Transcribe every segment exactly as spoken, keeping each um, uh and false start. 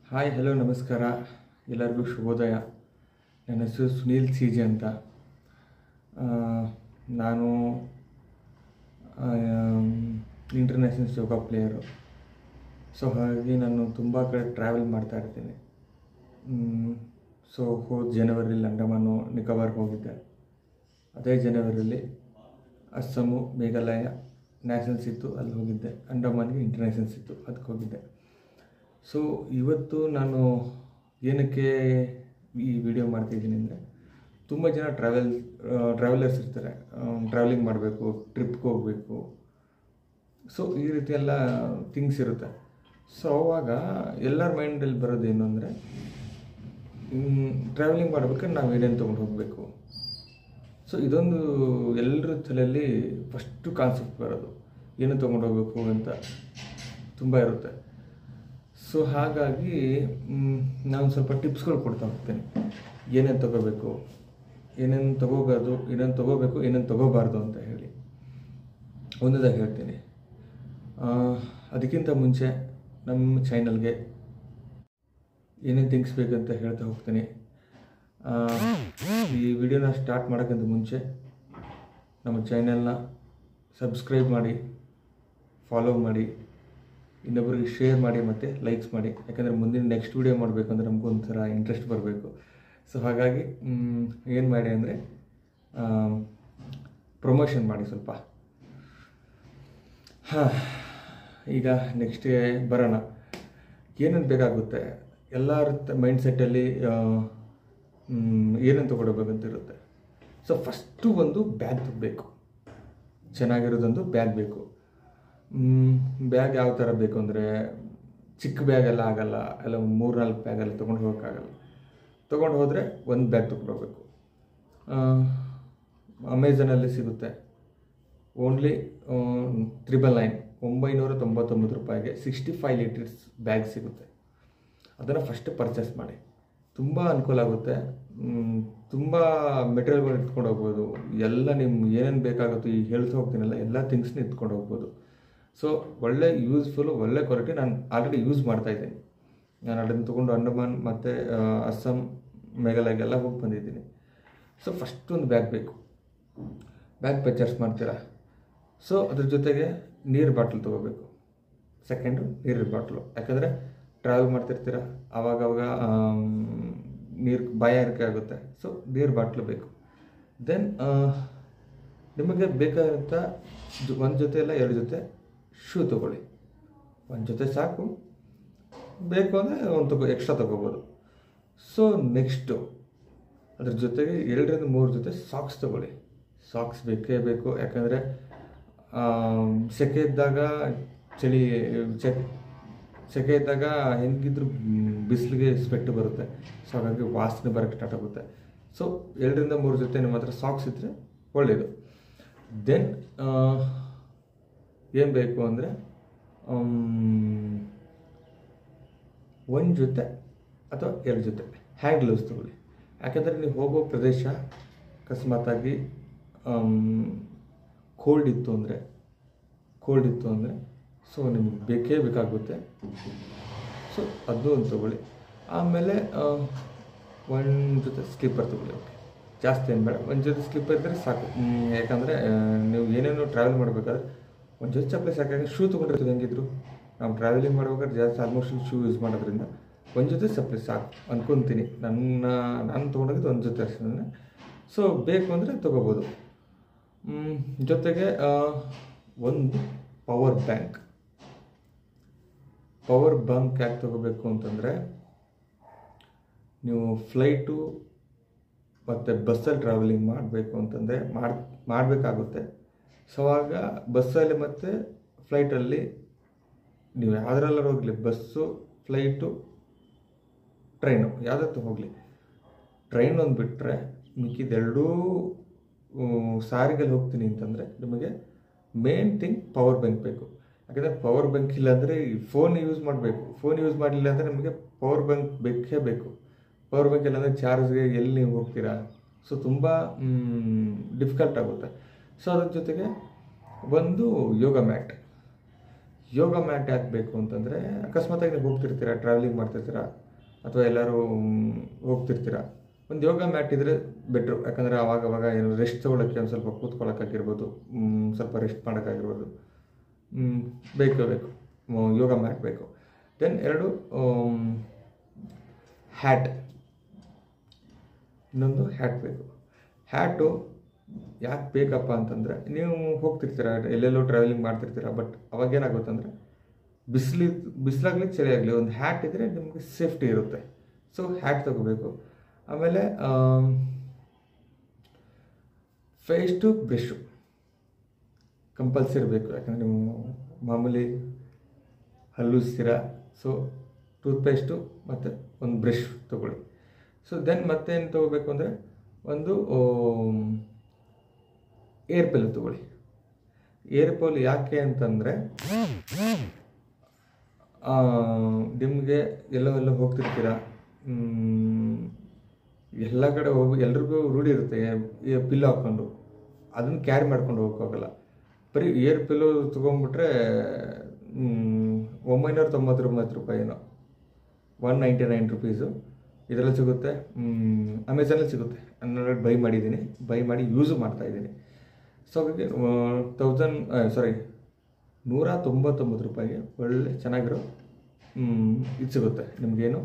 Hi hello ನಮಸ್ಕಾರ ಎಲ್ಲರಿಗೂ ಶುಭೋದಯ. ನನ್ನ ಹೆಸರು ಸುನೀಲ್ ಸಿ ಜಿ ಅಂತ. ನಾನು ಇಂಟರ್ನ್ಯಾಷನಲ್ ಯೋಗ ಪ್ಲೇಯರು. ಸೊ ಹಾಗಾಗಿ ನಾನು ತುಂಬ ಕಡೆ ಟ್ರಾವೆಲ್ ಮಾಡ್ತಾ ಇರ್ತೀನಿ. ಸೊ ಹೋದ ಜನವರಿಲಿ ಅಂಡಮಾನು ನಿಕೋಬಾರ್ಗೆ ಹೋಗಿದ್ದೆ. ಅದೇ ಜನವರಿಯಲ್ಲಿ ಅಸ್ಸಾಮು ಮೇಘಾಲಯ ನ್ಯಾಷನಲ್ಸ್ ಇತ್ತು, ಅಲ್ಲಿ ಹೋಗಿದ್ದೆ. ಅಂಡಮಾನ್ಗೆ ಇಂಟರ್ನ್ಯಾಷನಲ್ಸ್ ಇತ್ತು, ಅದಕ್ಕೆ ಹೋಗಿದ್ದೆ. ಸೊ ಇವತ್ತು ನಾನು ಏನಕ್ಕೆ ಈ ವಿಡಿಯೋ ಮಾಡ್ತಿದ್ದೀನಿ ಅಂದರೆ, ತುಂಬ ಜನ ಟ್ರಾವೆಲ್ ಟ್ರಾವೆಲರ್ಸ್ ಇರ್ತಾರೆ, ಟ್ರಾವೆಲಿಂಗ್ ಮಾಡಬೇಕು, ಟ್ರಿಪ್ಗೆ ಹೋಗಬೇಕು. ಸೊ ಈ ರೀತಿ ಎಲ್ಲ ಥಿಂಗ್ಸ್ ಇರುತ್ತೆ. ಸೊ ಅವಾಗ ಎಲ್ಲರ ಮೈಂಡಲ್ಲಿ ಬರೋದೇನು ಅಂದರೆ, ಟ್ರಾವೆಲಿಂಗ್ ಮಾಡ್ಬೇಕಾದ್ರೆ ನಾವು ಏನೇನು ತೊಗೊಂಡು ಹೋಗಬೇಕು. ಸೊ ಇದೊಂದು ಎಲ್ಲರ ತಲೆಯಲ್ಲಿ ಫಸ್ಟು ಕಾನ್ಸೆಪ್ಟ್ ಬರೋದು, ಏನು ತೊಗೊಂಡು ಹೋಗಬೇಕು ಅಂತ ತುಂಬ ಇರುತ್ತೆ. ಸೊ ಹಾಗಾಗಿ ನಾನು ಸ್ವಲ್ಪ ಟಿಪ್ಸ್ಗಳು ಕೊಡ್ತಾ ಹೋಗ್ತೇನೆ. ಏನೇನು ತೊಗೋಬೇಕು, ಏನೇನು ತೊಗೋಬಾರ್ದು, ಏನೇನು ತೊಗೋಬೇಕು, ಏನೇನು ತೊಗೋಬಾರ್ದು ಅಂತ ಹೇಳಿ ಒಂದದಾಗಿ ಹೇಳ್ತೀನಿ. ಅದಕ್ಕಿಂತ ಮುಂಚೆ ನಮ್ಮ ಚಾನಲ್ಗೆ ಏನೇನು ಥಿಂಗ್ಸ್ ಬೇಕಂತ ಹೇಳ್ತಾ ಹೋಗ್ತೀನಿ. ಈ ವಿಡಿಯೋನ ಸ್ಟಾರ್ಟ್ ಮಾಡೋಕ್ಕಿಂತ ಮುಂಚೆ ನಮ್ಮ ಚಾನಲ್ನ ಸಬ್ಸ್ಕ್ರೈಬ್ ಮಾಡಿ, ಫಾಲೋ ಮಾಡಿ, ಇನ್ನೊಬ್ಬರಿಗೆ ಶೇರ್ ಮಾಡಿ ಮತ್ತು ಲೈಕ್ಸ್ ಮಾಡಿ. ಯಾಕಂದರೆ ಮುಂದಿನ ನೆಕ್ಸ್ಟ್ ವೀಡಿಯೋ ಮಾಡಬೇಕಂದ್ರೆ ನಮಗೊಂಥರ ಇಂಟ್ರೆಸ್ಟ್ ಬರಬೇಕು. ಸೊ ಹಾಗಾಗಿ ಏನು ಮಾಡಿ ಅಂದರೆ ಪ್ರಮೋಷನ್ ಮಾಡಿ ಸ್ವಲ್ಪ. ಹಾಂ, ಈಗ ನೆಕ್ಸ್ಟ್ಗೆ ಬರೋಣ. ಏನೇನು ಬೇಕಾಗುತ್ತೆ, ಎಲ್ಲರ ಮೈಂಡ್ ಸೆಟ್ಟಲ್ಲಿ ಏನೇನು ತೊಗೊಳ್ಬೇಕಂತ ಇರುತ್ತೆ. ಸೊ ಫಸ್ಟು ಒಂದು ಬ್ಯಾಗ್ ಬೇಕು, ಚೆನ್ನಾಗಿರೋದೊಂದು ಬ್ಯಾಗ್ ಬೇಕು. ಬ್ಯಾಗ್ ಯಾವ ಥರ ಬೇಕು ಅಂದರೆ, ಚಿಕ್ಕ ಬ್ಯಾಗೆಲ್ಲ ಆಗೋಲ್ಲ, ಎಲ್ಲ ಮೂರು ನಾಲ್ಕು ಬ್ಯಾಗೆಲ್ಲ ತೊಗೊಂಡು ಹೋಗೋಕ್ಕಾಗಲ್ಲ. ತೊಗೊಂಡು ಹೋದರೆ ಒಂದು ಬ್ಯಾಗ್ ತೊಗೊಂಡೋಗ್ಬೇಕು. ಅಮೆಝಾನಲ್ಲಿ ಸಿಗುತ್ತೆ, ಓನ್ಲಿ ತ್ರಿಬಲ್ ನೈನ್ ಒಂಬೈನೂರ ತೊಂಬತ್ತೊಂಬತ್ತು ರೂಪಾಯಿಗೆ ಸಿಕ್ಸ್ಟಿ ಫೈವ್ ಲೀಟರ್ಸ್ ಬ್ಯಾಗ್ ಸಿಗುತ್ತೆ. ಅದನ್ನು ಫಸ್ಟ್ ಪರ್ಚೇಸ್ ಮಾಡಿ, ತುಂಬ ಅನುಕೂಲ ಆಗುತ್ತೆ. ತುಂಬ ಮೆಟೀರಿಯಲ್ಗಳು ಇಟ್ಕೊಂಡು ಹೋಗ್ಬೋದು. ಎಲ್ಲ ನಿಮ್ಮ ಏನೇನು ಬೇಕಾಗುತ್ತೋ ಈಗ ಹೇಳ್ತಾ ಹೋಗ್ತೀನಲ್ಲ, ಎಲ್ಲ ಥಿಂಗ್ಸ್ನ ಇಟ್ಕೊಂಡು ಹೋಗ್ಬೋದು. ಸೊ ಒಳ್ಳೆ ಯೂಸ್ಫುಲ್ಲು, ಒಳ್ಳೆ ಕ್ವಾಲಿಟಿ. ನಾನು ಆಲ್ರೆಡಿ ಯೂಸ್ ಮಾಡ್ತಾಯಿದ್ದೀನಿ. ನಾನು ಅದನ್ನು ತೊಗೊಂಡು ಅಂಡಮಾನ್ ಮತ್ತು ಅಸ್ಸಾಂ, ಮೇಘಾಲಯಗೆಲ್ಲ ಹೋಗಿ ಬಂದಿದ್ದೀನಿ. ಸೊ ಫಸ್ಟ್ ಒಂದು ಬ್ಯಾಗ್ ಬೇಕು. ಬ್ಯಾಗ್ ಪರ್ಚೇಸ್ ಮಾಡ್ತೀರಾ, ಸೊ ಅದ್ರ ಜೊತೆಗೆ ನೀರು ಬಾಟ್ಲ್ ತೊಗೋಬೇಕು. ಸೆಕೆಂಡು ನೀರಿನ ಬಾಟ್ಲು, ಯಾಕಂದರೆ ಟ್ರಾವೆಲ್ ಮಾಡ್ತಿರ್ತೀರ, ಆವಾಗವಾಗ ನೀರು ಬಾಯಾರಿಕೆ ಆಗುತ್ತೆ. ಸೊ ನೀರು ಬಾಟ್ಲು ಬೇಕು. ದೆನ್ ನಿಮಗೆ ಬೇಕಾದಂಥ ಒಂದು ಜೊತೆ ಇಲ್ಲ ಎರಡು ಜೊತೆ ಶೂ ತೊಗೊಳ್ಳಿ. ಒಂದು ಜೊತೆ ಸಾಕು, ಬೇಕು ಅಂದರೆ ಒಂದು ತಗೋ ಎಕ್ಸ್ಟ್ರಾ ತೊಗೋಬೋದು. ಸೊ ನೆಕ್ಸ್ಟು ಅದ್ರ ಜೊತೆಗೆ ಎರಡರಿಂದ ಮೂರು ಜೊತೆ ಸಾಕ್ಸ್ ತೊಗೊಳ್ಳಿ. ಸಾಕ್ಸ್ ಬೇಕೇ ಬೇಕು, ಯಾಕಂದರೆ ಸೆಕೆ ಇದ್ದಾಗ, ಚಳಿ ಚೆಕ್ ಸೆಕೆ ಇದ್ದಾಗ ಹೆಂಗಿದ್ರು ಬಿಸಿಲಿಗೆ ಸ್ವೆಟ್ ಬರುತ್ತೆ. ಸೊ ಹಾಗಾಗಿ ವಾಸನೆ ಬರೋಕ್ಕೆ ಸ್ಟಾರ್ಟ್ ಆಗುತ್ತೆ. ಸೊ ಎರಡರಿಂದ ಮೂರು ಜೊತೆ ನಿಮ್ಮ ಹತ್ರ ಸಾಕ್ಸ್ ಇದ್ದರೆ ಒಳ್ಳೆಯದು. ದೆನ್ ಏನು ಬೇಕು ಅಂದರೆ, ಒಂದು ಜೊತೆ ಅಥವಾ ಎರಡು ಜೊತೆ ಹ್ಯಾಂಡ್ ಗ್ಲೌಸ್ ತೊಗೊಳ್ಳಿ. ಯಾಕೆಂದರೆ ನೀವು ಹೋಗೋ ಪ್ರದೇಶ ಅಕಸ್ಮಾತಾಗಿ ಕೋಲ್ಡ್ ಇತ್ತು ಅಂದರೆ ಕೋಲ್ಡ್ ಇತ್ತು ಅಂದರೆ ಸೊ ನಿಮಗೆ ಬೇಕೇ ಬೇಕಾಗುತ್ತೆ. ಸೊ ಅದು ಒಂದು ತೊಗೊಳ್ಳಿ. ಆಮೇಲೆ ಒಂದು ಜೊತೆ ಸ್ಲೀಪರ್ ತೊಗೊಳ್ಳಿ. ಓಕೆ, ಜಾಸ್ತಿ ಏನು ಬೇಡ, ಒಂದು ಜೊತೆ ಸ್ಲೀಪರ್ ಇದ್ದರೆ ಸಾಕು. ಯಾಕಂದರೆ ನೀವು ಏನೇನು ಟ್ರಾವೆಲ್ ಮಾಡಬೇಕಾದ್ರೆ ಒಂದು ಜೊತೆ ಚಪ್ಪಲಿ ಸಾಕಾಗಿ ಶೂ ತೊಗೊಂಡಿರ್ತೀವಿ. ಹೆಂಗಿದ್ರು ನಾವು ಟ್ರಾವೆಲಿಂಗ್ ಮಾಡ್ಬೇಕಾದ್ರೆ ಜಾಸ್ತಿ ಆಲ್ಮೋಸ್ಟ್ ಶೂ ಯೂಸ್ ಮಾಡೋದ್ರಿಂದ ಒಂದು ಜೊತೆ ಚಪ್ಪಲಿ ಸಾಕು ಅಂದ್ಕೊತೀನಿ. ನನ್ನ ನಾನು ತೊಗೊಂಡೋಗಿದ್ದು ಒಂದು ಜೊತೆ ಅಷ್ಟೇ. ಸೊ ಬೇಕು ಅಂದರೆ ತೊಗೋಬೋದು. ಜೊತೆಗೆ ಒಂದು ಪವರ್ ಬ್ಯಾಂಕ್. ಪವರ್ ಬ್ಯಾಂಕ್ ಯಾಕೆ ತೊಗೋಬೇಕು ಅಂತಂದರೆ, ನೀವು ಫ್ಲೈಟು ಮತ್ತು ಬಸ್ಸಲ್ಲಿ ಟ್ರಾವೆಲಿಂಗ್ ಮಾಡಬೇಕು ಅಂತಂದರೆ ಮಾಡಿ ಮಾಡಬೇಕಾಗುತ್ತೆ. ಸೊ ಆಗ ಬಸ್ಸಲ್ಲಿ ಮತ್ತು ಫ್ಲೈಟಲ್ಲಿ ನೀವು ಯಾವುದ್ರಲ್ಲಾರು ಹೋಗಲಿ, ಬಸ್ಸು, ಫ್ಲೈಟು, ಟ್ರೈನು, ಯಾವುದತ್ತು ಹೋಗಲಿ, ಟ್ರೈನ್ ಒಂದು ಬಿಟ್ಟರೆ ಮಿಕ್ಕಿದೆರಡೂ ಸಾರಿಗೆಲ್ಲಿ ಹೋಗ್ತೀನಿ ಅಂತಂದರೆ ನಿಮಗೆ ಮೇನ್ ಥಿಂಗ್ ಪವರ್ ಬ್ಯಾಂಕ್ ಬೇಕು. ಯಾಕಂದರೆ ಪವರ್ ಬ್ಯಾಂಕ್ ಇಲ್ಲಾಂದರೆ ಫೋನ್ ಯೂಸ್ ಮಾಡಬೇಕು. ಫೋನ್ ಯೂಸ್ ಮಾಡಲಿಲ್ಲ ಅಂದರೆ ನಿಮಗೆ ಪವರ್ ಬ್ಯಾಂಕ್ ಬೇಕೇ ಬೇಕು. ಪವರ್ ಬ್ಯಾಂಕ್ ಇಲ್ಲಾಂದರೆ ಚಾರ್ಜ್ಗೆ ಎಲ್ಲಿ ನೀವು ಹೋಗ್ತೀರಾ. ಸೊ ತುಂಬ ಡಿಫಿಕಲ್ಟ್ ಆಗುತ್ತೆ. ಸೊ ಅದ್ರ ಜೊತೆಗೆ ಒಂದು ಯೋಗ ಮ್ಯಾಟ್. ಯೋಗ ಮ್ಯಾಟ್ ಯಾಕೆ ಬೇಕು ಅಂತಂದರೆ, ಅಕಸ್ಮಾತಾಗಿ ನೀವು ಹೋಗ್ತಿರ್ತೀರ, ಟ್ರಾವೆಲಿಂಗ್ ಮಾಡ್ತಿರ್ತೀರ ಅಥವಾ ಎಲ್ಲರೂ ಹೋಗ್ತಿರ್ತೀರ, ಒಂದು ಯೋಗ ಮ್ಯಾಟ್ ಇದ್ದರೆ ಬೆಟ್ರು. ಯಾಕಂದರೆ ಆವಾಗ ಅವಾಗ ಏನು ರೆಸ್ಟ್ ತೊಗೊಳಕ್ಕೆ, ಒಂದು ಸ್ವಲ್ಪ ಕೂತ್ಕೊಳ್ಳೋಕ್ಕಾಗಿರ್ಬೋದು, ಸ್ವಲ್ಪ ರೆಸ್ಟ್ ಮಾಡೋಕ್ಕಾಗಿರ್ಬೋದು, ಬೇಕು ಬೇಕು ಯೋಗ ಮ್ಯಾಟ್ ಬೇಕು. ದೆನ್ ಎರಡು ಹ್ಯಾಟ್, ಇನ್ನೊಂದು ಹ್ಯಾಟ್ ಬೇಕು. ಹ್ಯಾಟು ಯಾಕೆ ಬೇಕಪ್ಪ ಅಂತಂದರೆ, ನೀವು ಹೋಗ್ತಿರ್ತೀರ, ಎಲ್ಲೆಲ್ಲೋ ಟ್ರಾವೆಲಿಂಗ್ ಮಾಡ್ತಿರ್ತೀರ, ಬಟ್ ಅವಾಗೇನಾಗುತ್ತಂದರೆ ಬಿಸಿಲು ಬಿಸಿಲಾಗಲಿ ಚಳಿ ಆಗಲಿ ಒಂದು ಹ್ಯಾಟ್ ಇದ್ದರೆ ನಿಮಗೆ ಸೇಫ್ಟಿ ಇರುತ್ತೆ. ಸೊ ಹ್ಯಾಟ್ ತಗೋಬೇಕು. ಆಮೇಲೆ ಫೇಸ್ಟು ಬ್ರಷು ಕಂಪಲ್ಸರಿ ಬೇಕು. ಯಾಕಂದರೆ ನೀವು ಮಾಮೂಲಿ ಹಲ್ಲುಸ್ತೀರ, ಸೊ ಟೂತ್ಪೇಸ್ಟು ಮತ್ತು ಒಂದು ಬ್ರಷ್ ತೊಗೊಳ್ಳಿ. ಸೊ ದೆನ್ ಮತ್ತೇನು ತೊಗೋಬೇಕು ಅಂದರೆ ಒಂದು ಏರ್ ಪೆಲ್ ತೊಗೊಳ್ಳಿ. ಏರ್ ಪೆಲ್ ಯಾಕೆ ಅಂತಂದರೆ, ನಿಮಗೆ ಎಲ್ಲೋ ಎಲ್ಲೋ ಹೋಗ್ತಿರ್ತೀರ, ಎಲ್ಲ ಕಡೆ ಹೋಗಿ ಎಲ್ರಿಗೂ ರೂಢಿ ಇರುತ್ತೆ ಪಿಲ್ಲೋ ಹಾಕ್ಕೊಂಡು, ಅದನ್ನು ಕ್ಯಾರಿ ಮಾಡ್ಕೊಂಡು ಹೋಗೋಕ್ಕಾಗಲ್ಲ. ಬರೀ ಏರ್ ಪಿಲ್ಲೋ ತೊಗೊಂಡ್ಬಿಟ್ರೆ ಒಂಬೈನೂರ ತೊಂಬತ್ತೊಂಬತ್ತು ರೂಪಾಯಿನೋ, ಒನ್ ನೈಂಟಿ ನೈನ್ ರುಪೀಸು ಇದರಲ್ಲಿ ಸಿಗುತ್ತೆ. ಅಮೆಝಾನಲ್ಲಿ ಸಿಗುತ್ತೆ. ನಾನು ಬೈ ಮಾಡಿದ್ದೀನಿ, ಬೈ ಮಾಡಿ ಯೂಸು ಮಾಡ್ತಾಯಿದ್ದೀನಿ. ಸೊ ಹಾಗಾಗಿ ತೌಸಂಡ್ ಸಾರಿ ನೂರ ತೊಂಬತ್ತೊಂಬತ್ತು ರೂಪಾಯಿಗೆ ಒಳ್ಳೆ ಚೆನ್ನಾಗಿರೋ ಇದು ಸಿಗುತ್ತೆ ನಿಮಗೇನು,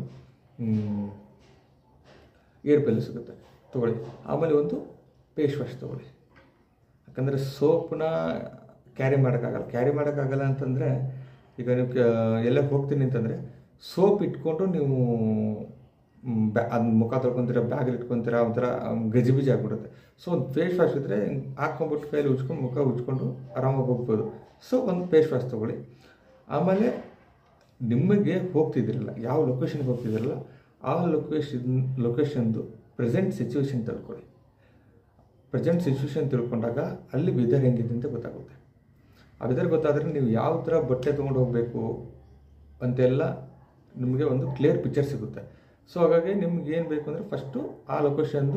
ಏರ್ ಪೆಲ್ ಸಿಗುತ್ತೆ, ತೊಗೊಳ್ಳಿ. ಆಮೇಲೆ ಒಂದು ಫೇಸ್ ವಾಶ್ ತೊಗೊಳ್ಳಿ. ಯಾಕಂದರೆ ಸೋಪನ್ನ ಕ್ಯಾರಿ ಮಾಡೋಕ್ಕಾಗಲ್ಲ. ಕ್ಯಾರಿ ಮಾಡೋಕ್ಕಾಗಲ್ಲ ಅಂತಂದರೆ, ಈಗ ನೀವು ಎಲ್ಲ ಹೋಗ್ತೀನಿ ಅಂತಂದರೆ ಸೋಪ್ ಇಟ್ಕೊಂಡು ನೀವು ಬ್ಯಾ ಅದನ್ನ ಮುಖ ತೊಳ್ಕೊತೀರ, ಬ್ಯಾಗಲ್ಲಿ ಇಟ್ಕೊತೀರ, ಒಂಥರ ಗಜಿಬಿಜಿ ಆಗಿಬಿಡುತ್ತೆ. ಸೊ ಒಂದು ಫೇಸ್ ವಾಶ್ ಇದ್ದರೆ ಹಾಕ್ಕೊಂಬಿಟ್ಟು ಕೈಯಲ್ಲಿ ಉಜ್ಕೊಂಡು ಮುಖ ಉಜ್ಕೊಂಡು ಆರಾಮಾಗಿ ಹೋಗ್ಬೋದು. ಸೊ ಒಂದು ಫೇಸ್ ವಾಶ್ ತೊಗೊಳ್ಳಿ. ಆಮೇಲೆ ನಿಮಗೆ ಹೋಗ್ತಿದ್ದೀರಲ್ಲ, ಯಾವ ಲೊಕೇಶನ್ಗೆ ಹೋಗ್ತಿದ್ದೀರಲ್ಲ, ಆ ಲೊಕೇಶನ್ ಲೊಕೇಶನ್ದು ಪ್ರೆಸೆಂಟ್ ಸಿಚುವೇಶನ್ ತಿಳ್ಕೊಳ್ಳಿ. ಪ್ರೆಸೆಂಟ್ ಸಿಚುವೇಶನ್ ತಿಳ್ಕೊಂಡಾಗ ಅಲ್ಲಿ ವೆದರ್ ಹೆಂಗಿದೆ ಅಂತ ಗೊತ್ತಾಗುತ್ತೆ. ಆ ವೆದರ್ ಗೊತ್ತಾದರೆ ನೀವು ಯಾವ ಥರ ಬಟ್ಟೆ ತೊಗೊಂಡು ಹೋಗಬೇಕು ಅಂತೆಲ್ಲ ನಿಮಗೆ ಒಂದು ಕ್ಲಿಯರ್ ಪಿಕ್ಚರ್ ಸಿಗುತ್ತೆ. ಸೊ ಹಾಗಾಗಿ ನಿಮ್ಗೆ ಏನು ಬೇಕು ಅಂದರೆ ಫಸ್ಟು ಆ ಲೊಕೇಶನ್ದು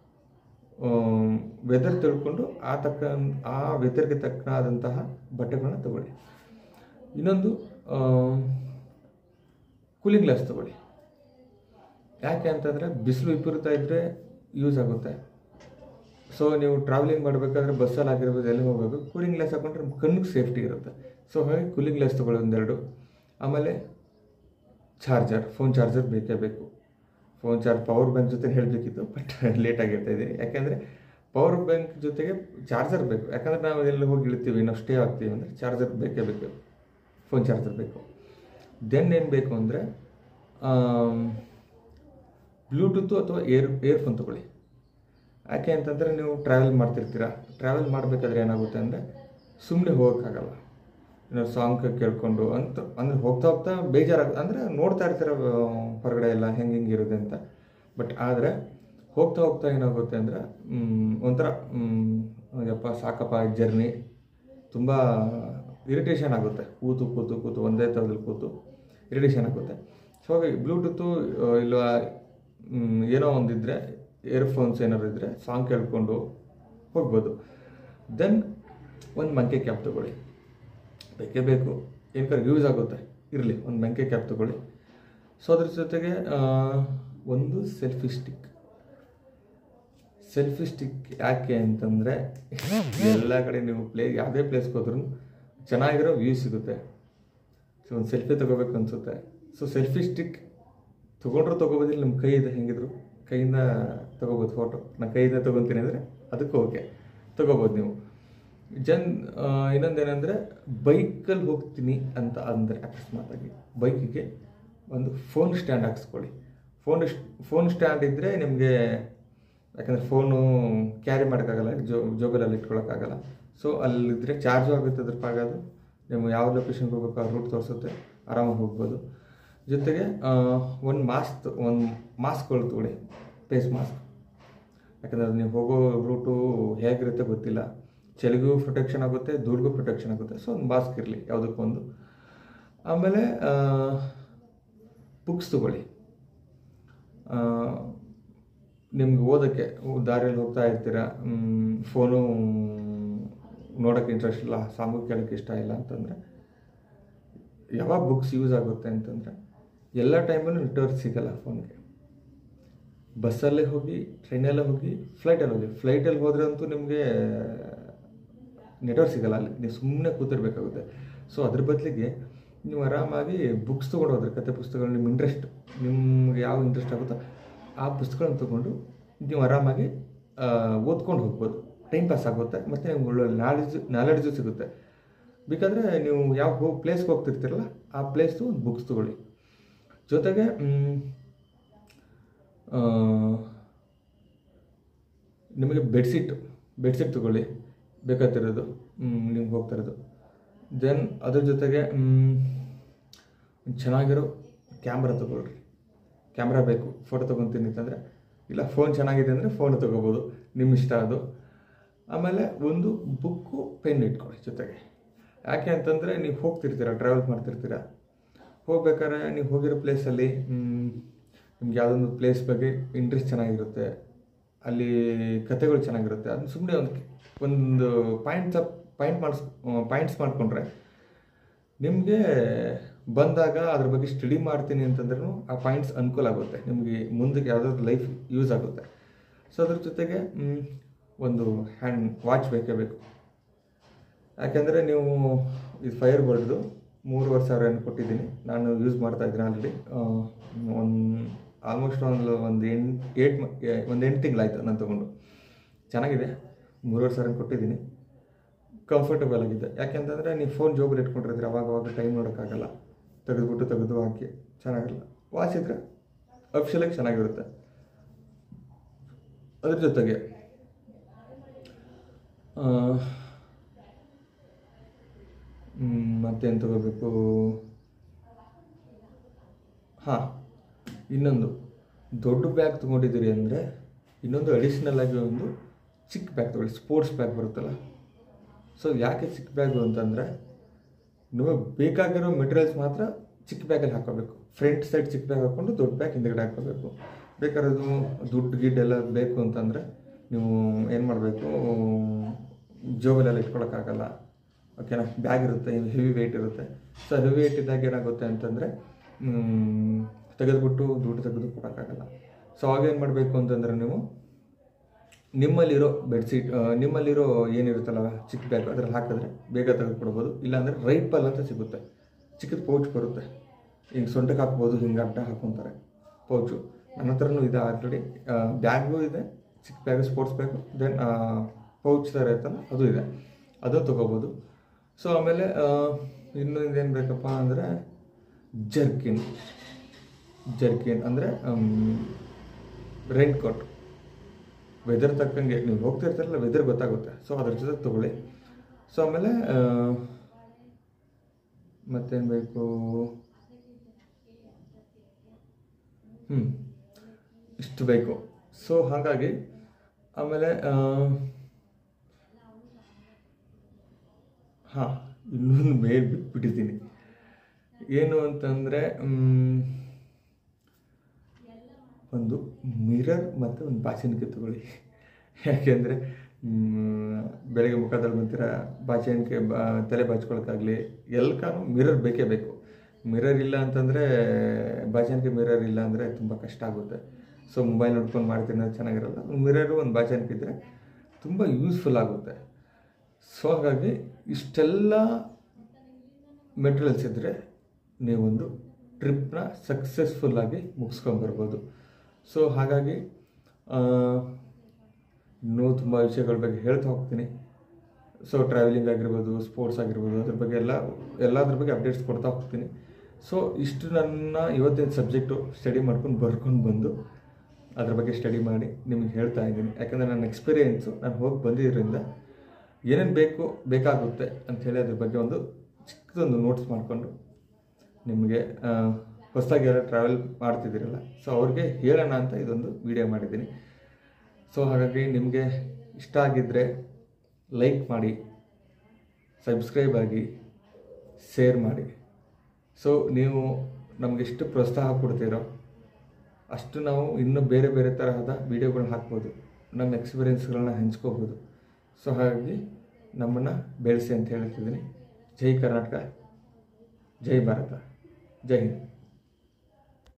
ವೆದರ್ ತಿಳ್ಕೊಂಡು ಆ ತಕ್ಕ ಆ ವೆದರ್ಗೆ ತಕ್ಕನಾದಂತಹ ಬಟ್ಟೆಗಳನ್ನ ತಗೊಳ್ಳಿ. ಇನ್ನೊಂದು ಕೂಲಿಂಗ್ ಗ್ಲಾಸ್ ತೊಗೊಳ್ಳಿ. ಯಾಕೆ ಅಂತಂದರೆ ಬಿಸಿಲು ವಿಪರೀತ ಇದ್ದರೆ ಯೂಸ್ ಆಗುತ್ತೆ. ಸೊ ನೀವು ಟ್ರಾವೆಲಿಂಗ್ ಮಾಡಬೇಕಾದ್ರೆ ಬಸ್ಸಲ್ಲಿ ಆಗಿರ್ಬೋದು, ಎಲ್ಲಿ ಹೋಗಬೇಕು, ಕೂಲಿಂಗ್ ಗ್ಲಾಸ್ ಹಾಕೊಂಡ್ರೆ ನಿಮ್ಮ ಕಣ್ಣಿಗೆ ಸೇಫ್ಟಿ ಇರುತ್ತೆ. ಸೊ ಹಾಗಾಗಿ ಕೂಲಿಂಗ್ ಗ್ಲಾಸ್ ತೊಗೊಳ್ಳಿ ಒಂದೆರಡು. ಆಮೇಲೆ ಚಾರ್ಜರ್, ಫೋನ್ ಚಾರ್ಜರ್ ಬೇಕೇ ಬೇಕು. ಫೋನ್ ಚಾರ್ಜ್ ಪವರ್ ಬ್ಯಾಂಕ್ ಜೊತೆ ಹೇಳಬೇಕಿತ್ತು, ಬಟ್ ಲೇಟಾಗಿ ಹೇಳ್ತಾ ಇದ್ದೀನಿ. ಯಾಕೆಂದರೆ ಪವರ್ ಬ್ಯಾಂಕ್ ಜೊತೆಗೆ ಚಾರ್ಜರ್ ಬೇಕು. ಯಾಕಂದರೆ ನಾವು ಎಲ್ಲಿ ಹೋಗಿ ಇಳ್ತೀವಿ, ನಾವು ಸ್ಟೇ ಆಗ್ತೀವಿ ಅಂದರೆ ಚಾರ್ಜರ್ ಬೇಕೇ ಬೇಕು, ಫೋನ್ ಚಾರ್ಜರ್ ಬೇಕು. ದೆನ್ ಏನು ಬೇಕು ಅಂದರೆ ಬ್ಲೂಟೂತು ಅಥವಾ ಏರ್ ಏರ್ಫೋನ್ ತೊಗೊಳ್ಳಿ. ಯಾಕೆ ಅಂತಂದರೆ ನೀವು ಟ್ರಾವೆಲ್ ಮಾಡ್ತಿರ್ತೀರ, ಟ್ರಾವೆಲ್ ಮಾಡಬೇಕಾದ್ರೆ ಏನಾಗುತ್ತೆ ಅಂದರೆ ಸುಮ್ಮನೆ ಹೋಗೋಕ್ಕಾಗಲ್ಲ. ನೀವು ಸಾಂಗ್ ಕೇಳಿಕೊಂಡು ಅಂತ ಅಂದರೆ ಹೋಗ್ತಾ ಹೋಗ್ತಾ ಬೇಜಾರಾಗ ಅಂದರೆ ನೋಡ್ತಾ ಇರ್ತೀರ ಹೊರಗಡೆ ಎಲ್ಲ ಹೆಂಗೆ ಹೆಂಗೆ ಇರುತ್ತೆ ಅಂತ. ಬಟ್ ಆದರೆ ಹೋಗ್ತಾ ಹೋಗ್ತಾ ಏನಾಗುತ್ತೆ ಅಂದರೆ ಒಂಥರ ಯಪ್ಪ ಸಾಕಪ್ಪ ಜರ್ನಿ, ತುಂಬ ಇರಿಟೇಷನ್ ಆಗುತ್ತೆ. ಕೂತು ಕೂತು ಕೂತು ಒಂದೇ ಥರದಲ್ಲಿ ಕೂತು ಇರಿಟೇಷನ್ ಆಗುತ್ತೆ. ಸೊ ಹಾಗಾಗಿ ಬ್ಲೂಟೂತು ಇಲ್ಲ ಏನೋ ಒಂದಿದ್ದರೆ, ಇಯರ್ಫೋನ್ಸ್ ಏನಾದ್ರು ಇದ್ದರೆ ಸಾಂಗ್ ಕೇಳಿಕೊಂಡು ಹೋಗ್ಬೋದು. ದೆನ್ ಒಂದು ಮಂಕೆ ಕ್ಯಾಪ್ ತೊಗೊಳ್ಳಿ, ಬೇಕೇ ಬೇಕು. ಏನಕ್ಕಾದ್ರೆ ಯೂಸ್ ಆಗುತ್ತೆ, ಇರಲಿ ಒಂದು ಮಂಕೆ ಕ್ಯಾಪ್ ತೊಗೊಳ್ಳಿ. ಸೊ ಅದ್ರ ಜೊತೆಗೆ ಒಂದು ಸೆಲ್ಫಿ ಸ್ಟಿಕ್. ಸೆಲ್ಫಿ ಸ್ಟಿಕ್ ಯಾಕೆ ಅಂತಂದರೆ ಎಲ್ಲ ಕಡೆ ನೀವು ಪ್ಲೇ ಯಾವುದೇ ಪ್ಲೇಸ್ಗೆ ಹೋದ್ರೂ ಚೆನ್ನಾಗಿರೋ ವ್ಯೂ ಸಿಗುತ್ತೆ. ಸೊ ಒಂದು ಸೆಲ್ಫಿ ತೊಗೋಬೇಕು ಅನಿಸುತ್ತೆ. ಸೊ ಸೆಲ್ಫಿ ಸ್ಟಿಕ್ ತೊಗೊಂಡ್ರು ತೊಗೋಬೋದಿಲ್ಲ, ನಿಮ್ಮ ಕೈ ಇದೆ ಹೆಂಗಿದ್ರು ಕೈಯಿಂದ ತೊಗೋಬೋದು ಫೋಟೋ. ನಾನು ಕೈಯಿಂದ ತೊಗೊತೀನಿ ಅಂದರೆ ಅದಕ್ಕೂ ಓಕೆ, ತೊಗೋಬೋದು ನೀವು. ಜನ್ ಇನ್ನೊಂದೇನೆಂದರೆ ಬೈಕಲ್ಲಿ ಹೋಗ್ತೀನಿ ಅಂತ ಅಂದರೆ ಅಕಸ್ಮಾತಾಗಿ ಬೈಕಿಗೆ ಒಂದು ಫೋನ್ ಸ್ಟ್ಯಾಂಡ್ ಹಾಕ್ಸ್ಕೊಳ್ಳಿ. ಫೋನ್ ಫೋನ್ ಸ್ಟ್ಯಾಂಡ್ ಇದ್ದರೆ ನಿಮಗೆ, ಯಾಕಂದರೆ ಫೋನು ಕ್ಯಾರಿ ಮಾಡೋಕ್ಕಾಗಲ್ಲ, ಜೋ ಜೋಬಲಲ್ಲಿ ಇಟ್ಕೊಳ್ಳೋಕ್ಕಾಗಲ್ಲ. ಸೊ ಅಲ್ಲಿದ್ದರೆ ಚಾರ್ಜು ಆಗುತ್ತೆ, ಅದ್ರ ಪಾಗೋದು ನೀವು ಯಾವ ಲೊಕೇಶನ್ಗೆ ಹೋಗ್ಬೇಕು ಆ ರೂಟ್ ತೋರಿಸುತ್ತೆ, ಆರಾಮಾಗಿ ಹೋಗ್ಬೋದು. ಜೊತೆಗೆ ಒಂದು ಮಾಸ್ಕ್ ಒಂದು ಮಾಸ್ಕ್ಗಳು ತೊಗೊಳ್ಳಿ, ಫೇಸ್ ಮಾಸ್ಕ್. ಯಾಕಂದರೆ ನೀವು ಹೋಗೋ ರೂಟು ಹೇಗಿರುತ್ತೆ ಗೊತ್ತಿಲ್ಲ, ಚಳಿಗೂ ಪ್ರೊಟೆಕ್ಷನ್ ಆಗುತ್ತೆ, ಧೂಳಿಗೂ ಪ್ರೊಟೆಕ್ಷನ್ ಆಗುತ್ತೆ. ಸೊ ಒಂದು ಮಾಸ್ಕ್ ಇರಲಿ ಯಾವುದಕ್ಕೊಂದು. ಆಮೇಲೆ ಬುಕ್ಸ್ ತೊಗೊಳ್ಳಿ. ನಿಮ್ಗೆ ಓದೋಕ್ಕೆ ದಾರಿಯಲ್ಲಿ ಹೋಗ್ತಾ ಇರ್ತೀರ, ಫೋನು ನೋಡೋಕ್ಕೆ ಇಂಟ್ರೆಸ್ಟ್ ಇಲ್ಲ, ಸಾಂಗು ಕೇಳೋಕ್ಕೆ ಇಷ್ಟ ಇಲ್ಲ ಅಂತಂದರೆ ಯಾವಾಗ ಬುಕ್ಸ್ ಯೂಸ್ ಆಗುತ್ತೆ ಅಂತಂದರೆ ಎಲ್ಲ ಟೈಮಲ್ಲೂ ನೆಟ್ವರ್ಕ್ ಸಿಗಲ್ಲ ಫೋನ್ಗೆ. ಬಸ್ಸಲ್ಲೇ ಹೋಗಿ, ಟ್ರೈನಲ್ಲೇ ಹೋಗಿ, ಫ್ಲೈಟಲ್ಲಿ ಹೋಗಿ. ಫ್ಲೈಟಲ್ಲಿ ಹೋದರೆ ಅಂತೂ ನಿಮಗೆ ನೆಟ್ವರ್ಕ್ ಸಿಗಲ್ಲ, ಅಲ್ಲಿ ನೀವು ಸುಮ್ಮನೆ ಕೂತಿರ್ಬೇಕಾಗುತ್ತೆ. ಸೊ ಅದ್ರ ಬದಲಿಗೆ ನೀವು ಆರಾಮಾಗಿ ಬುಕ್ಸ್ ತೊಗೊಂಡು ಹೋದ್ರೆ, ಕತೆ ಪುಸ್ತಕಗಳು, ನಿಮ್ಮ ಇಂಟ್ರೆಸ್ಟ್, ನಿಮ್ಗೆ ಯಾವ ಇಂಟ್ರೆಸ್ಟ್ ಆಗುತ್ತೋ ಆ ಪುಸ್ತಕಗಳನ್ನ ತೊಗೊಂಡು ನೀವು ಆರಾಮಾಗಿ ಓದ್ಕೊಂಡು ಹೋಗ್ಬೋದು. ಟೈಮ್ ಪಾಸ್ ಆಗುತ್ತೆ ಮತ್ತು ನಿಮ್ಗೆ ಒಳ್ಳೆ ನಾಲೆಜ್ ನಾಲೆಡ್ಜು ಸಿಗುತ್ತೆ. ಬೇಕಾದರೆ ನೀವು ಯಾವ ಹೋ ಪ್ಲೇಸ್ಗೆ ಹೋಗ್ತಿರ್ತೀರಲ್ಲ ಆ ಪ್ಲೇಸ್ದು ಒಂದು ಬುಕ್ಸ್ ತೊಗೊಳ್ಳಿ. ಜೊತೆಗೆ ನಿಮಗೆ ಬೆಡ್ಶೀಟ್ ಬೆಡ್ಶೀಟ್ ತೊಗೊಳ್ಳಿ ಬೇಕಾಗ್ತಿರೋದು, ನಿಮ್ಗೆ ಹೋಗ್ತಿರೋದು. ದೆನ್ ಅದ್ರ ಜೊತೆಗೆ ಚೆನ್ನಾಗಿರೋ ಕ್ಯಾಮ್ರಾ ತೊಗೊಳ್ರಿ. ಕ್ಯಾಮ್ರಾ ಬೇಕು, ಫೋಟೋ ತೊಗೊತೀನಿ ಅಂತಂದರೆ, ಇಲ್ಲ ಫೋನ್ ಚೆನ್ನಾಗಿದೆ ಅಂದರೆ ಫೋನ್ ತೊಗೋಬೋದು, ನಿಮ್ಮ ಇಷ್ಟ ಅದು. ಆಮೇಲೆ ಒಂದು ಬುಕ್ಕು, ಪೆನ್ ಇಟ್ಕೊಳ್ಳಿ ಜೊತೆಗೆ. ಯಾಕೆ ಅಂತಂದರೆ ನೀವು ಹೋಗ್ತಿರ್ತೀರ, ಟ್ರಾವೆಲ್ ಮಾಡ್ತಿರ್ತೀರ, ಹೋಗ್ಬೇಕಾದ್ರೆ ನೀವು ಹೋಗಿರೋ ಪ್ಲೇಸಲ್ಲಿ ನಿಮ್ಗೆ ಯಾವುದೊಂದು ಪ್ಲೇಸ್ ಬಗ್ಗೆ ಇಂಟ್ರೆಸ್ಟ್ ಚೆನ್ನಾಗಿರುತ್ತೆ, ಅಲ್ಲಿ ಕಥೆಗಳು ಚೆನ್ನಾಗಿರುತ್ತೆ, ಅದನ್ನ ಸುಮ್ಮನೆ ಒಂದು ಒಂದು ಪಾಯಿಂಟ್ಸ್ ಅಪ್ ಪಾಯಿಂಟ್ ಮಾಡಿಸ್ ಪಾಯಿಂಟ್ಸ್ ಮಾಡಿಕೊಂಡ್ರೆ ನಿಮಗೆ ಬಂದಾಗ ಅದ್ರ ಬಗ್ಗೆ ಸ್ಟಡಿ ಮಾಡ್ತೀನಿ ಅಂತಂದ್ರೂ ಆ ಪಾಯಿಂಟ್ಸ್ ಅನುಕೂಲ ಆಗುತ್ತೆ, ನಿಮಗೆ ಮುಂದಕ್ಕೆ ಯಾವುದಾದ್ರು ಲೈಫ್ ಯೂಸ್ ಆಗುತ್ತೆ. ಸೊ ಅದ್ರ ಜೊತೆಗೆ ಒಂದು ಹ್ಯಾಂಡ್ ವಾಚ್ ಬೇಕೇ ಬೇಕು. ಯಾಕೆಂದರೆ ನೀವು ಇದು ಫೈರ್ ಬೋಲ್ಡ್ದು ಮೂರುವರೆ ಸಾವಿರ ಏನು ಕೊಟ್ಟಿದ್ದೀನಿ, ನಾನು ಯೂಸ್ ಮಾಡ್ತಾಯಿದ್ದೀನಿ ಆಲ್ರೆಡಿ. ಒಂದು ಆಲ್ಮೋಸ್ಟ್ ಒಂದು ಒಂದು ಎಂಟು ಏಟ್ ಒಂದು ಎಂಟು ತಿಂಗಳಾಯಿತು ನಾನು ತೊಗೊಂಡು. ಚೆನ್ನಾಗಿದೆ, ಮೂರುವರೆ ಸಾವಿರ ಕೊಟ್ಟಿದ್ದೀನಿ, ಕಂಫರ್ಟಬಲ್ ಆಗಿದೆ. ಯಾಕೆಂತಂದರೆ ನೀವು ಫೋನ್ ಜೋಬಲ್ಲಿ ಇಟ್ಕೊಂಡಿರ್ತೀರ, ಅವಾಗ ಅವಾಗ ಟೈಮ್ ನೋಡೋಕ್ಕಾಗಲ್ಲ, ತೆಗೆದುಬಿಟ್ಟು ತೆಗೆದು ಹಾಕಿ ಚೆನ್ನಾಗಿರಲ್ಲ. ವಾಚ್ ಇದ್ದರೆ ಅಫಿಷಿಯಲಾಗಿ ಚೆನ್ನಾಗಿರುತ್ತೆ. ಅದ್ರ ಜೊತೆಗೆ ಮತ್ತೇನು ತಗೋಬೇಕು? ಹಾಂ, ಇನ್ನೊಂದು ದೊಡ್ಡ ಬ್ಯಾಗ್ ತೊಗೊಂಡಿದ್ದೀರಿ ಅಂದರೆ ಇನ್ನೊಂದು ಅಡಿಷ್ನಲ್ ಆಗಿ ಒಂದು ಚಿಕ್ಕ ಬ್ಯಾಗ್ ತೊಗೊಳ್ಳಿ, ಸ್ಪೋರ್ಟ್ಸ್ ಬ್ಯಾಗ್ ಬರುತ್ತಲ್ಲ. ಸೊ ಯಾಕೆ ಚಿಕ್ಕ ಬ್ಯಾಗು ಅಂತಂದರೆ ನಿಮಗೆ ಬೇಕಾಗಿರೋ ಮೆಟೀರಿಯಲ್ಸ್ ಮಾತ್ರ ಚಿಕ್ಕ ಬ್ಯಾಗಲ್ಲಿ ಹಾಕೋಬೇಕು. ಫ್ರಂಟ್ ಸೈಡ್ ಚಿಕ್ಕ ಬ್ಯಾಗ್ ಹಾಕ್ಕೊಂಡು ದೊಡ್ಡ ಬ್ಯಾಗ್ ಹಿಂದೆಗಡೆ ಹಾಕೋಬೇಕು. ಬೇಕಾಗಿರೋದು ದುಡ್ಡು ಗಿಡ್ಡೆಲ್ಲ ಬೇಕು ಅಂತಂದರೆ ನೀವು ಏನು ಮಾಡಬೇಕು, ಜೋಬಲೆಲ್ಲ ಇಟ್ಕೊಳ್ಳೋಕ್ಕಾಗಲ್ಲ, ಓಕೆನಾ. ಬ್ಯಾಗ್ ಇರುತ್ತೆ, ಹೆವಿ ವೆಯ್ಟ್ ಇರುತ್ತೆ. ಸೊ ಹೆವಿ ವೆಯ್ಟ್ ಇದ್ದಾಗ ಏನಾಗುತ್ತೆ ಅಂತಂದರೆ ತೆಗೆದುಬಿಟ್ಟು ದುಡ್ಡು ತೆಗೆದು ಕೊಡೋಕ್ಕಾಗಲ್ಲ. ಸೊ ಆಗೇನು ಮಾಡಬೇಕು ಅಂತಂದರೆ ನೀವು ನಿಮ್ಮಲ್ಲಿರೋ ಬೆಡ್ಶೀಟ್, ನಿಮ್ಮಲ್ಲಿರೋ ಏನಿರುತ್ತಲ್ಲ ಚಿಕ್ಕ ಬ್ಯಾಗ್, ಅದ್ರಲ್ಲಿ ಹಾಕಿದ್ರೆ ಬೇಗ ತೆಗೆದು ಕೊಡ್ಬೋದು. ಇಲ್ಲಾಂದರೆ ರೈಪಲ್ ಅಂತ ಸಿಗುತ್ತೆ, ಚಿಕ್ಕದು ಪೌಚ್ ಬರುತ್ತೆ, ಹಿಂಗೆ ಸೊಂಟಕ್ಕೆ ಹಾಕ್ಬೋದು, ಹಿಂಗೆ ಅಡ್ಡ ಹಾಕ್ಕೊತಾರೆ ಪೌಚು. ನನ್ನ ಹತ್ರನೂ ಇದೆ ಆಲ್ರೆಡಿ, ಬ್ಯಾಗು ಇದೆ, ಚಿಕ್ಕ bag, sports bag. Then pouch ಥರ ಇರುತ್ತಲ್ಲ ಅದು ಇದೆ, ಅದು ತೊಗೋಬೋದು. ಸೊ ಆಮೇಲೆ ಇನ್ನೂ ಇದೇನು ಬೇಕಪ್ಪ ಅಂದರೆ ಜರ್ಕಿನ್. ಜರ್ಕಿನ್ ಅಂದರೆ ರೈನ್ ಕೋಟ್. ವೆದರ್ ತಕ್ಕಂಗೆ ನೀವು ಹೋಗ್ತಿರ್ತಾರಲ್ಲ, ವೆದರ್ ಗೊತ್ತಾಗುತ್ತೆ. ಸೊ ಅದ್ರ ಜೊತೆ ತೊಗೊಳ್ಳಿ. ಸೊ ಆಮೇಲೆ ಮತ್ತೇನು ಬೇಕು? ಹ್ಞೂ ಇಷ್ಟು ಬೇಕು. ಸೊ ಹಾಗಾಗಿ ಆಮೇಲೆ ಹಾಂ, ಇನ್ನೊಂದು ಮೇಲ್ ಬಿಟ್ಬಿಟ್ಟಿದ್ದೀನಿ. ಏನು ಅಂತಂದರೆ ಒಂದು ಮಿರರ್ ಮತ್ತು ಒಂದು ಬಾಚಣಿಗೆ ತಗೊಳ್ಳಿ. ಯಾಕೆಂದರೆ ಬೆಳಗ್ಗೆ ಮುಖ ತೊಳ್ಕೊಂತೀರ, ಬಾಚಣಿಗೆ ಬಾ ತಲೆ ಬಾಚ್ಕೊಳಕ್ಕಾಗಲಿ ಎಲ್ಲಕ್ಕೂ ಮಿರರ್ ಬೇಕೇ ಬೇಕು. ಮಿರರ್ ಇಲ್ಲ ಅಂತಂದರೆ, ಬಾಚಣಿಗೆ ಮಿರರ್ ಇಲ್ಲ ಅಂದರೆ ತುಂಬ ಕಷ್ಟ ಆಗುತ್ತೆ. ಸೊ ಮೊಬೈಲ್ ನೋಡ್ಕೊಂಡು ಮಾಡ್ತೀನಿ ಅದು ಚೆನ್ನಾಗಿರಲ್ಲ. ಒಂದು ಮಿರರು, ಒಂದು ಬಾಚಣಿಗೆ ಇದ್ದರೆ ತುಂಬ ಯೂಸ್ಫುಲ್ ಆಗುತ್ತೆ. ಸೊ ಹಾಗಾಗಿ ಇಷ್ಟೆಲ್ಲ ಮೆಟೀರಿಯಲ್ಸ್ ಇದ್ದರೆ ನೀವೊಂದು ಟ್ರಿಪ್ನ ಸಕ್ಸಸ್ಫುಲ್ಲಾಗಿ ಮುಗಿಸ್ಕೊಂಬರ್ಬೋದು. ಸೊ ಹಾಗಾಗಿ ಇನ್ನೂ ತುಂಬ ವಿಷಯಗಳ ಬಗ್ಗೆ ಹೇಳ್ತಾ ಹೋಗ್ತೀನಿ. ಸೊ ಟ್ರಾವೆಲಿಂಗ್ ಆಗಿರ್ಬೋದು, ಸ್ಪೋರ್ಟ್ಸ್ ಆಗಿರ್ಬೋದು, ಅದ್ರ ಬಗ್ಗೆ ಎಲ್ಲ ಎಲ್ಲದ್ರ ಬಗ್ಗೆ ಅಪ್ಡೇಟ್ಸ್ ಕೊಡ್ತಾ ಹೋಗ್ತೀನಿ. ಸೊ ಇಷ್ಟು ನನ್ನ ಇವತ್ತಿನ ಸಬ್ಜೆಕ್ಟು ಸ್ಟಡಿ ಮಾಡ್ಕೊಂಡು ಬರ್ಕೊಂಡು ಬಂದು ಅದ್ರ ಬಗ್ಗೆ ಸ್ಟಡಿ ಮಾಡಿ ನಿಮಗೆ ಹೇಳ್ತಾ ಇದ್ದೀನಿ. ಯಾಕಂದರೆ ನನ್ನ ಎಕ್ಸ್ಪೀರಿಯೆನ್ಸು, ನಾನು ಹೋಗಿ ಬಂದಿದ್ದರಿಂದ ಏನೇನು ಬೇಕು ಬೇಕಾಗುತ್ತೆ ಅಂಥೇಳಿ ಅದ್ರ ಬಗ್ಗೆ ಒಂದು ಚಿಕ್ಕದೊಂದು ನೋಟ್ಸ್ ಮಾಡಿಕೊಂಡು ನಿಮಗೆ ಹೊಸದಾಗಿ ಎಲ್ಲ ಟ್ರಾವೆಲ್ ಮಾಡ್ತಿದ್ದೀರಲ್ಲ, ಸೊ ಅವ್ರಿಗೆ ಹೇಳೋಣ ಅಂತ ಇದೊಂದು ವಿಡಿಯೋ ಮಾಡಿದ್ದೀನಿ. ಸೊ ಹಾಗಾಗಿ ನಿಮಗೆ ಇಷ್ಟ ಆಗಿದ್ದರೆ ಲೈಕ್ ಮಾಡಿ, ಸಬ್ಸ್ಕ್ರೈಬ್ ಆಗಿ, ಶೇರ್ ಮಾಡಿ. ಸೊ ನೀವು ನಮಗೆಷ್ಟು ಪ್ರೋತ್ಸಾಹ ಕೊಡ್ತೀರೋ ಅಷ್ಟು ನಾವು ಇನ್ನೂ ಬೇರೆ ಬೇರೆ ತರಹದ ವೀಡಿಯೋಗಳನ್ನ ಹಾಕ್ಬೋದು, ನಮ್ಮ ಎಕ್ಸ್ಪೀರಿಯೆನ್ಸ್ಗಳನ್ನ ಹಂಚ್ಕೋಬೋದು. ಸೊ ಹಾಗಾಗಿ ನಮ್ಮನ್ನು ಬೆಳೆಸಿ ಅಂತ ಹೇಳ್ತಿದ್ದೀನಿ. ಜೈ ಕರ್ನಾಟಕ, ಜೈ ಭಾರತ, ಜೈ ಹಿಂದ್.